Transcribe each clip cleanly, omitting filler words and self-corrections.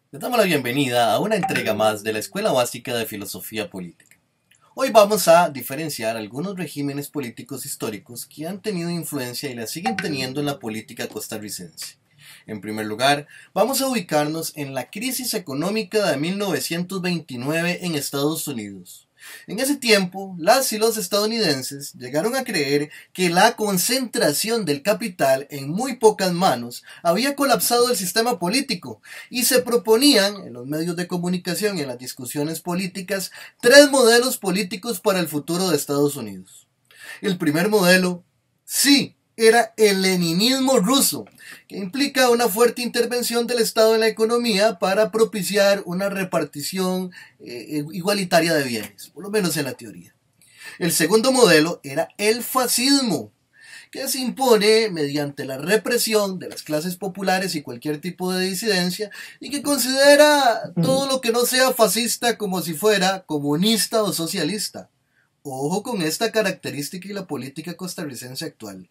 Les damos la bienvenida a una entrega más de la Escuela Básica de Filosofía Política. Hoy vamos a diferenciar algunos regímenes políticos históricos que han tenido influencia y la siguen teniendo en la política costarricense. En primer lugar, vamos a ubicarnos en la crisis económica de 1929 en Estados Unidos. En ese tiempo, las y los estadounidenses llegaron a creer que la concentración del capital en muy pocas manos había colapsado el sistema político y se proponían, en los medios de comunicación y en las discusiones políticas, tres modelos políticos para el futuro de Estados Unidos. El primer modelo, sí, era el leninismo ruso, que implica una fuerte intervención del Estado en la economía para propiciar una repartición igualitaria de bienes, por lo menos en la teoría. El segundo modelo era el fascismo, que se impone mediante la represión de las clases populares y cualquier tipo de disidencia, y que considera todo lo que no sea fascista como si fuera comunista o socialista. Ojo con esta característica y la política costarricense actual.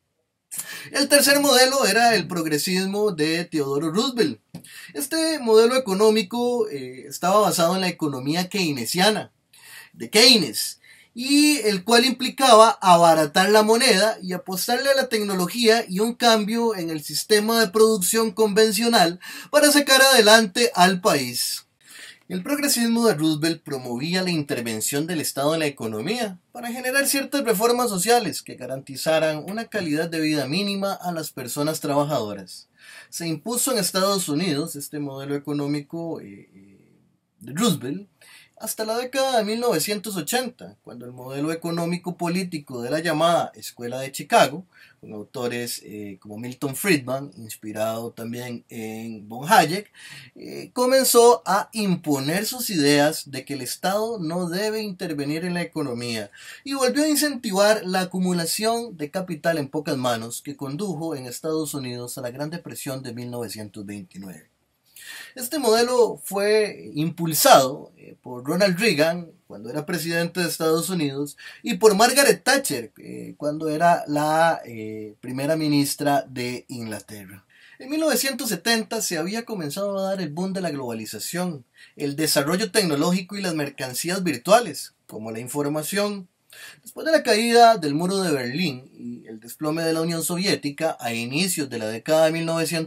El tercer modelo era el progresismo de Theodore Roosevelt. Este modelo económico estaba basado en la economía keynesiana, de Keynes, y el cual implicaba abaratar la moneda y apostarle a la tecnología y un cambio en el sistema de producción convencional para sacar adelante al país. El progresismo de Roosevelt promovía la intervención del Estado en la economía para generar ciertas reformas sociales que garantizaran una calidad de vida mínima a las personas trabajadoras. Se impuso en Estados Unidos este modelo económico de Roosevelt hasta la década de 1980, cuando el modelo económico-político de la llamada Escuela de Chicago, con autores como Milton Friedman, inspirado también en von Hayek, comenzó a imponer sus ideas de que el Estado no debe intervenir en la economía y volvió a incentivar la acumulación de capital en pocas manos que condujo en Estados Unidos a la Gran Depresión de 1929. Este modelo fue impulsado por Ronald Reagan cuando era presidente de Estados Unidos y por Margaret Thatcher cuando era la primera ministra de Inglaterra. En 1970 se había comenzado a dar el boom de la globalización, el desarrollo tecnológico y las mercancías virtuales, como la información. Después de la caída del muro de Berlín y el desplome de la Unión Soviética a inicios de la década de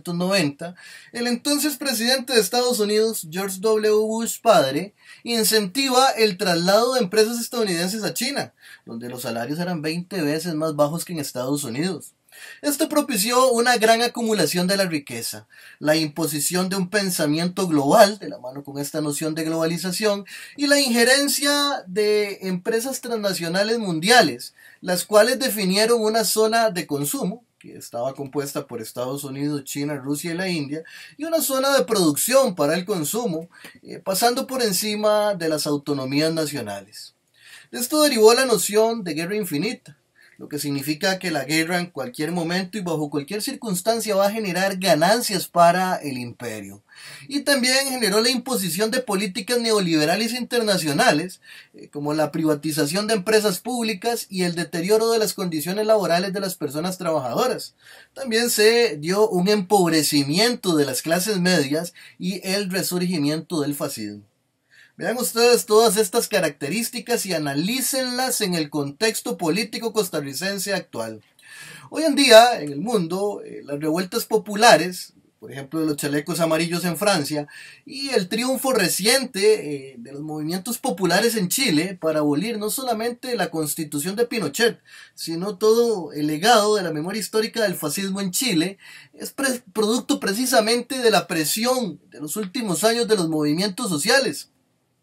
1990, el entonces presidente de Estados Unidos, George W. Bush padre, incentiva el traslado de empresas estadounidenses a China, donde los salarios eran 20 veces más bajos que en Estados Unidos. Esto propició una gran acumulación de la riqueza, la imposición de un pensamiento global, de la mano con esta noción de globalización, y la injerencia de empresas transnacionales mundiales, las cuales definieron una zona de consumo, que estaba compuesta por Estados Unidos, China, Rusia y la India, y una zona de producción para el consumo, pasando por encima de las autonomías nacionales. De esto derivó la noción de guerra infinita, lo que significa que la guerra en cualquier momento y bajo cualquier circunstancia va a generar ganancias para el imperio. Y también generó la imposición de políticas neoliberales internacionales, como la privatización de empresas públicas y el deterioro de las condiciones laborales de las personas trabajadoras. También se dio un empobrecimiento de las clases medias y el resurgimiento del fascismo. Vean ustedes todas estas características y analícenlas en el contexto político costarricense actual. Hoy en día, en el mundo, las revueltas populares, por ejemplo, de los chalecos amarillos en Francia, y el triunfo reciente de los movimientos populares en Chile para abolir no solamente la constitución de Pinochet, sino todo el legado de la memoria histórica del fascismo en Chile, es producto precisamente de la presión de los últimos años de los movimientos sociales,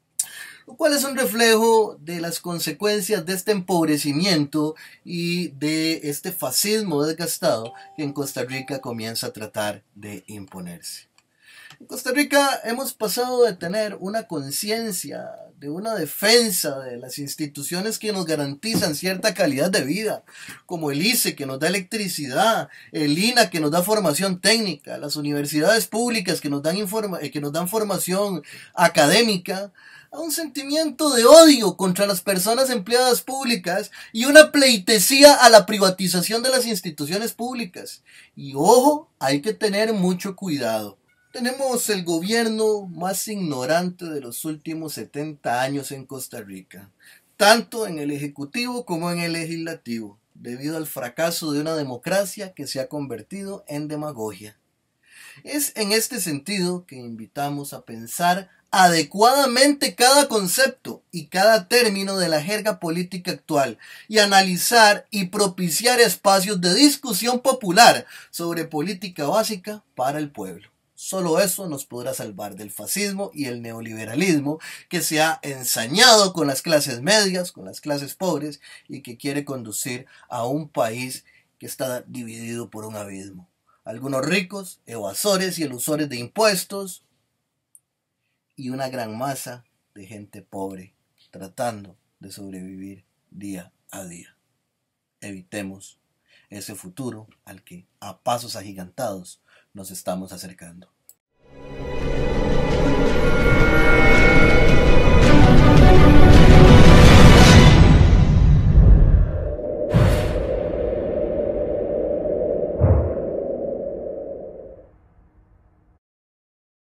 lo cual es un reflejo de las consecuencias de este empobrecimiento y de este fascismo desgastado que en Costa Rica comienza a tratar de imponerse. En Costa Rica hemos pasado de tener una conciencia, de una defensa de las instituciones que nos garantizan cierta calidad de vida, como el ICE que nos da electricidad, el INA que nos da formación técnica, las universidades públicas que nos dan formación académica, a un sentimiento de odio contra las personas empleadas públicas y una pleitesía a la privatización de las instituciones públicas. Y ojo, hay que tener mucho cuidado. Tenemos el gobierno más ignorante de los últimos 70 años en Costa Rica, tanto en el Ejecutivo como en el Legislativo, debido al fracaso de una democracia que se ha convertido en demagogia. Es en este sentido que invitamos a pensar adecuadamente cada concepto y cada término de la jerga política actual y analizar y propiciar espacios de discusión popular sobre política básica para el pueblo. Solo eso nos podrá salvar del fascismo y el neoliberalismo que se ha ensañado con las clases medias, con las clases pobres y que quiere conducir a un país que está dividido por un abismo. Algunos ricos, evasores y elusores de impuestos y una gran masa de gente pobre tratando de sobrevivir día a día. Evitemos ese futuro al que a pasos agigantados nos estamos acercando.